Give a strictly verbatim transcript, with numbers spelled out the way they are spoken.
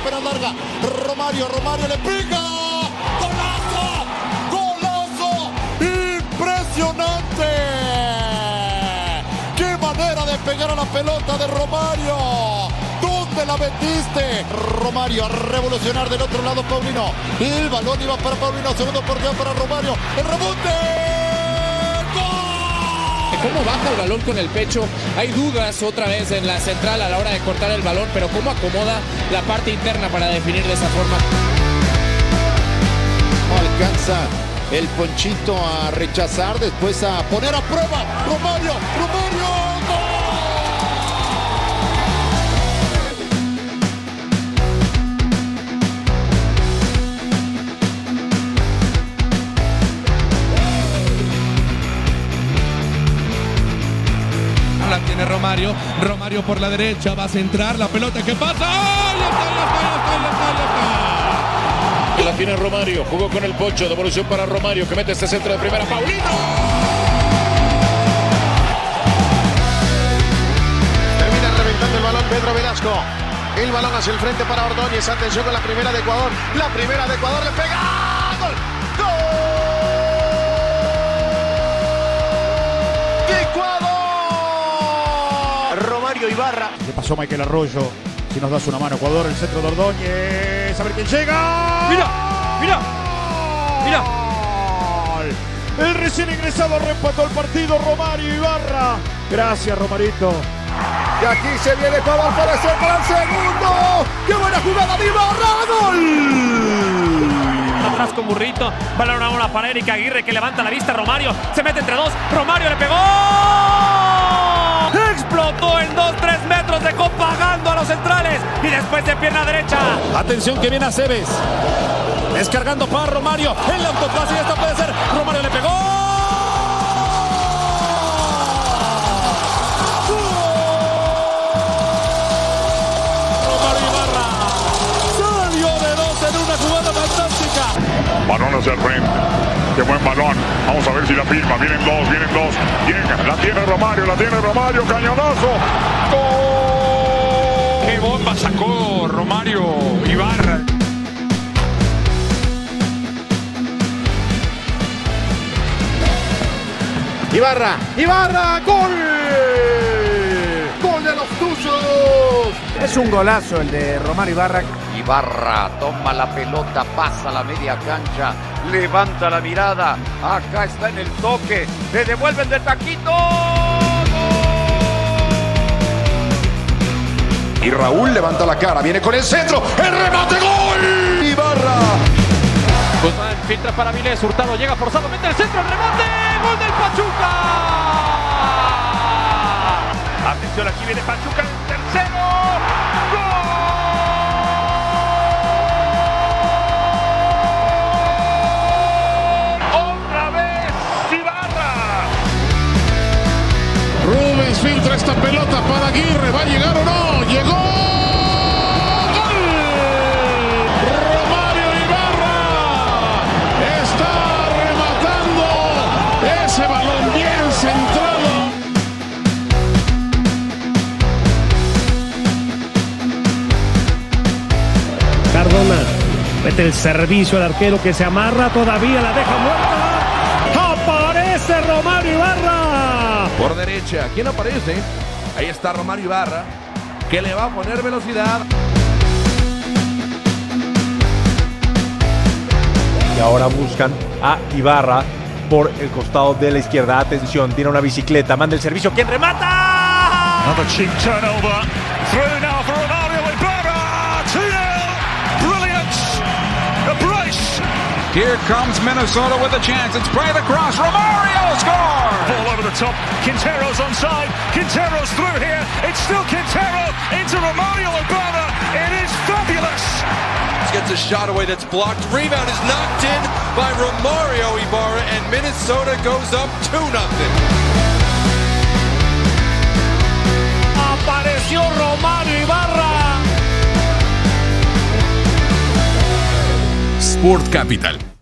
pero larga. Romario, Romario le pega. ¡Golazo! ¡Golazo! ¡Impresionante! ¡Qué manera de pegar a la pelota de Romario! ¿Dónde la metiste? Romario a revolucionar del otro lado Paulino. El balón iba para Paulino, segundo portero para Romario. ¡El rebote! Cómo baja el balón con el pecho, hay dudas otra vez en la central a la hora de cortar el balón, pero cómo acomoda la parte interna para definir de esa forma. No alcanza el Ponchito a rechazar, después a poner a prueba. Romario, Romario, ¡gol! La tiene Romario, Romario por la derecha, va a centrar, la pelota que pasa, ¡ay! ¡Ya está, ya está, ya está, ya está, ya está! La tiene Romario, jugó con el Pocho, devolución para Romario, que mete este centro de primera, Paulino. Termina reventando el balón Pedro Velasco, el balón hacia el frente para Ordóñez, atención con la primera de Ecuador, la primera de Ecuador le pega, ¡gol! ¡Gol! Romario Ibarra. Le pasó Michael Arroyo. Si nos das una mano, Ecuador, el centro de Ordóñez. A ver quién llega. ¡Mira! ¡Mira! ¡Mira! El recién ingresado reempató el partido, Romario Ibarra. Gracias, Romarito. Y aquí se viene Ecuador, puede ser para el segundo. ¡Qué buena jugada de Ibarra! ¡Gol! Atrás con Burrito, balón a una para Eric Aguirre que levanta la vista. Romario se mete entre dos. Romario le pegó. Explotó en dos tres metros, dejó pagando a los centrales y después de pierna derecha. Atención que viene Aceves, descargando para Romario, en la autopase y esta puede ser, Romario le pegó. Romario Ibarra salió de dos en una jugada fantástica. Balón hacia el frente, qué buen balón, vamos a ver si la firma, vienen dos, vienen dos, llega, la tiene Romario, la tiene Romario, cañonazo, ¡gol! ¡Qué bomba sacó Romario Ibarra! Ibarra, Ibarra, gol. Gol de los tuyos. Es un golazo el de Romario Ibarra. Ibarra toma la pelota, pasa la media cancha, levanta la mirada, acá está en el toque, le devuelven de taquito. Y Raúl levanta la cara, viene con el centro, el remate, gol. Ibarra. Guzmán filtra para Vilés, Hurtado llega forzado, mete el centro, el remate, gol del Pachuca. Atención, aquí viene Pachuca, el tercero. Rubens filtra esta pelota para Aguirre, ¿va a llegar o no? ¡Llegó! ¡Gol! Romario Ibarra está rematando ese balón bien centrado. Cardona mete el servicio al arquero que se amarra, todavía la deja muerta. ¡Aparece Romario Ibarra! Por derecha, ¿quién aparece? Ahí está Romario Ibarra, que le va a poner velocidad. Y ahora buscan a Ibarra por el costado de la izquierda. Atención, tiene una bicicleta, manda el servicio. ¿Quién remata? Another cheap turnover. Through now for Romario Ibarra. two nil. Brilliant. A brace. Here comes Minnesota with a chance. It's by the cross. Romario scores! Ball over the top. Quintero's onside. Quintero's through here. It's still Quintero into Romario Ibarra. It is fabulous. Gets a shot away that's blocked. Rebound is knocked in by Romario Ibarra, and Minnesota goes up two nothing. Apareció Romario Ibarra. Sport Capital.